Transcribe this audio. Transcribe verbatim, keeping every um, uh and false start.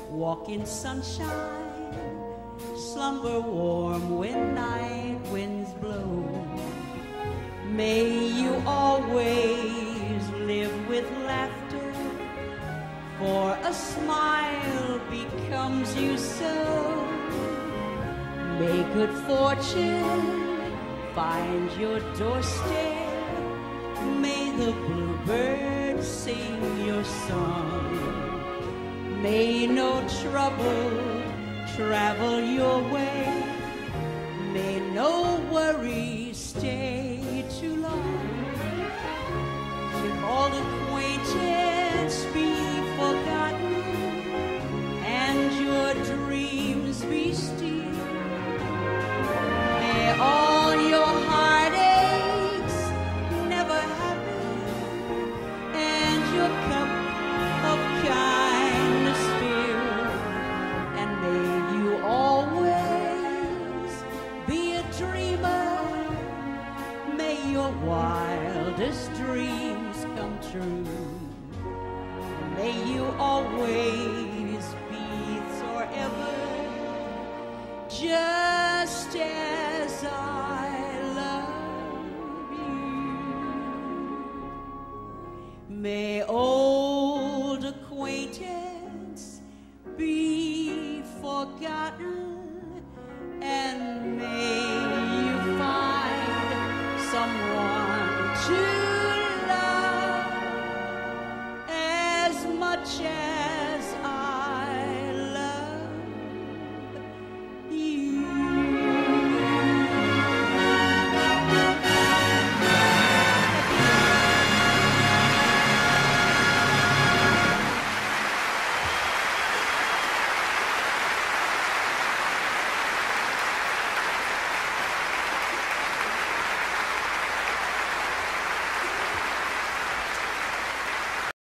walk in sunshine, slumber warm when night winds blow. May you always live with laughter, for a smile becomes you so. May good fortune find your doorstep, may the bluebird sing your song. May no trouble travel your way, may no worry stay too long. Should old acquaintance be forgotten and your dreams be still, may all your heartaches never happen and your cup of kindness fill, and may you always be a dreamer, may your wildest dreams come true, may you always be forever just as I love you. May old acquaintance be forgotten